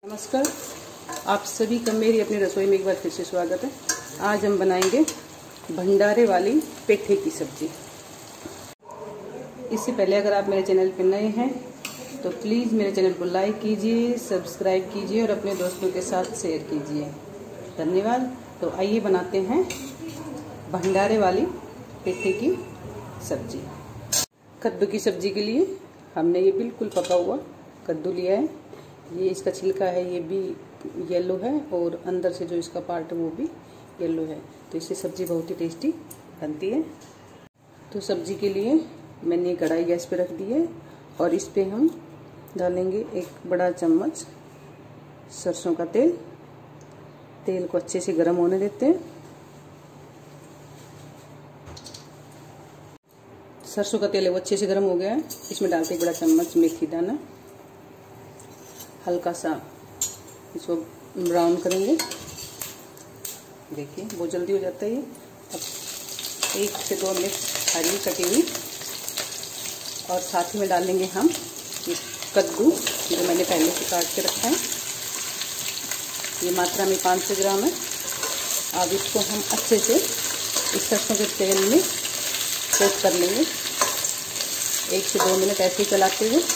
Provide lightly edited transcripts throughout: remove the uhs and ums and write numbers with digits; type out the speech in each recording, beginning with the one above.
नमस्कार, आप सभी का मेरी अपनी रसोई में एक बार फिर से स्वागत है। आज हम बनाएंगे भंडारे वाली पेठे की सब्जी। इससे पहले अगर आप मेरे चैनल पर नए हैं तो प्लीज़ मेरे चैनल को लाइक कीजिए, सब्सक्राइब कीजिए और अपने दोस्तों के साथ शेयर कीजिए। धन्यवाद। तो आइए बनाते हैं भंडारे वाली पेठे की सब्जी। कद्दू की सब्जी के लिए हमने ये बिल्कुल पका हुआ कद्दू लिया है। ये इसका छिलका है, ये भी येलो है और अंदर से जो इसका पार्ट है वो भी येलो है। तो इससे सब्जी बहुत ही टेस्टी बनती है। तो सब्जी के लिए मैंने कढ़ाई गैस पे रख दी है और इस पे हम डालेंगे 1 बड़ा चम्मच सरसों का तेल। तेल को अच्छे से गर्म होने देते हैं। सरसों का तेल है वो अच्छे से गर्म हो गया है। इसमें डालते 1 बड़ा चम्मच मेथी दाना। हल्का सा इसको ब्राउन करेंगे। देखिए बहुत जल्दी हो जाता है ये। अब 1 से 2 मिनट हरी कटी हुई और साथ ही में डालेंगे हम ये कद्दू जो मैंने पहले से काट के रखा है। ये मात्रा में 500 ग्राम है। अब इसको हम अच्छे से इस सरसों के तेल में कोट कर लेंगे 1 से 2 मिनट ऐसे ही चलाते हुए।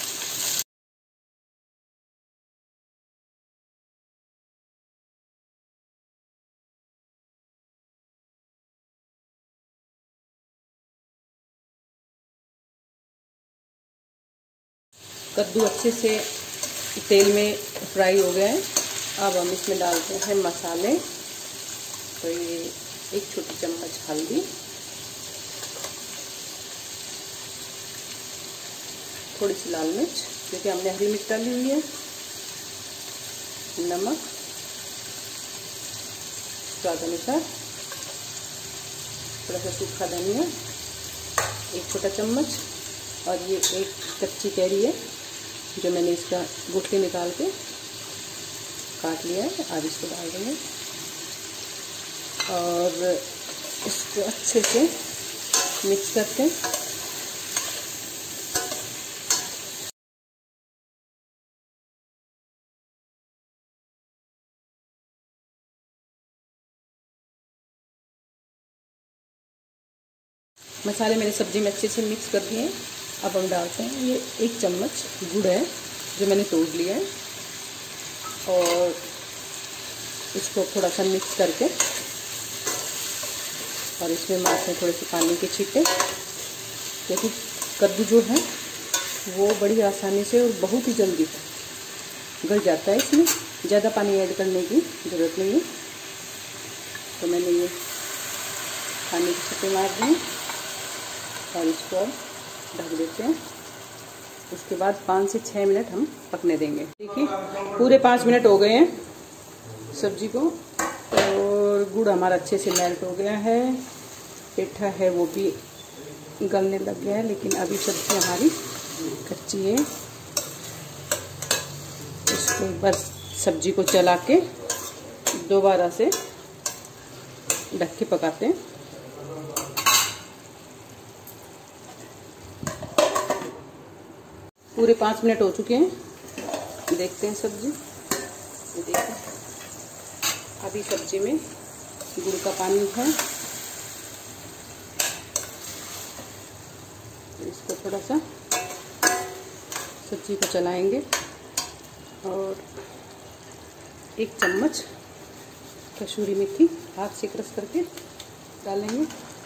कद्दू अच्छे से तेल में फ्राई हो गया है। अब हम इसमें डालते हैं मसाले। तो ये 1 छोटी चम्मच हल्दी, थोड़ी सी लाल मिर्च क्योंकि हमने हरी मिर्च डाली हुई है, नमक स्वाद अनुसार, थोड़ा सा सूखा धनिया 1 छोटा चम्मच और ये 1 कच्ची कैरी है जो मैंने इसका गुठली निकाल के काट लिया है। अब इसको डाल देंगे और इसको अच्छे से मिक्स करके मसाले मैंने सब्जी में अच्छे से मिक्स कर दिए हैं। अब हम डालते हैं ये 1 चम्मच गुड़ है जो मैंने तोड़ लिया है और इसको थोड़ा सा मिक्स करके और इसमें मारते हैं थोड़े से पानी के छींटे क्योंकि कद्दू जो है वो बड़ी आसानी से और बहुत ही जल्दी गल जाता है। इसमें ज़्यादा पानी ऐड करने की ज़रूरत नहीं है। तो मैंने ये पानी के छींटे मार दिए और इसको अब ढक देते हैं। उसके बाद 5 से 6 मिनट हम पकने देंगे। देखिए पूरे 5 मिनट हो गए हैं सब्जी को और गुड़ हमारा अच्छे से मेल्ट हो गया है। पेठा है वो भी गलने लग गया है, लेकिन अभी सब्जी हमारी कच्ची है। इसको बस सब्जी को चला के दोबारा से ढक के पकाते हैं। पूरे 5 मिनट हो चुके हैं। देखते हैं सब्जी। ये देखो अभी सब्जी में गुड़ का पानी है। इसको थोड़ा सा सब्जी को चलाएंगे और 1 चम्मच कसूरी मेथी हाथ से क्रश करके डालेंगे।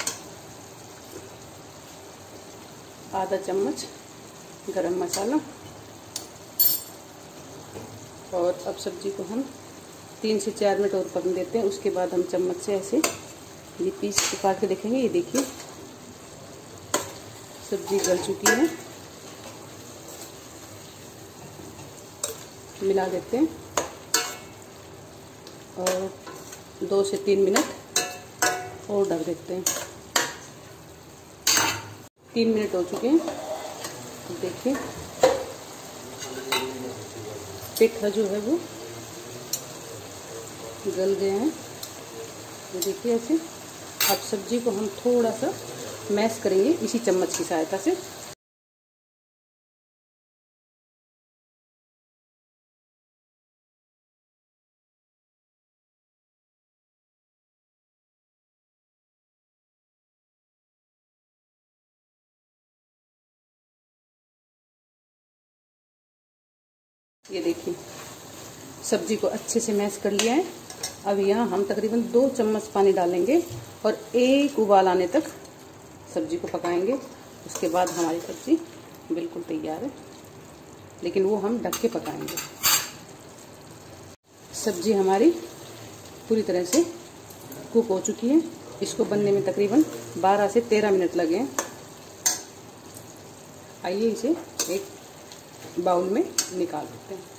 आधा चम्मच गरम मसाला और अब सब्जी को हम 3 से 4 मिनट और पकने देते हैं। उसके बाद हम चम्मच से ऐसे ये पीस काट के देखेंगे। ये देखिए सब्जी गल चुकी है। मिला देते हैं और 2 से 3 मिनट और ढक देते हैं। 3 मिनट हो चुके हैं। देखिए पेठा जो है वो गल गए हैं। देखिए ऐसे। अब सब्जी को हम थोड़ा सा मैश करेंगे इसी चम्मच की सहायता से। ये देखिए सब्जी को अच्छे से मैश कर लिया है। अब यहाँ हम तकरीबन 2 चम्मच पानी डालेंगे और 1 उबाल आने तक सब्जी को पकाएंगे। उसके बाद हमारी सब्जी बिल्कुल तैयार है, लेकिन वो हम ढक के पकाएंगे। सब्जी हमारी पूरी तरह से कुक हो चुकी है। इसको बनने में तकरीबन 12 से 13 मिनट लगे हैं। आइए इसे एक बाउल में निकाल लेते हैं।